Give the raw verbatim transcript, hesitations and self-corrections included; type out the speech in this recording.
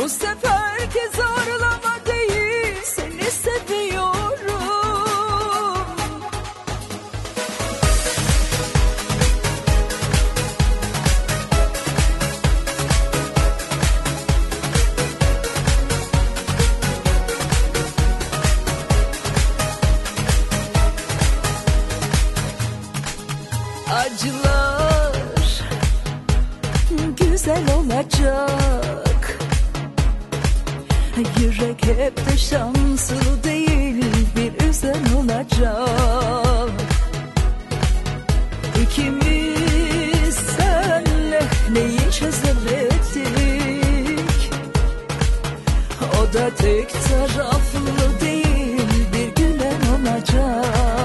Bu seferki zorlama değil, seni seviyorum. Acılar güzel olacak. Yürek hep de şanslı değil, bir üzen olacak. İkimiz senle neyi çözemedik? O da tek taraflı değil, bir gülen olacak.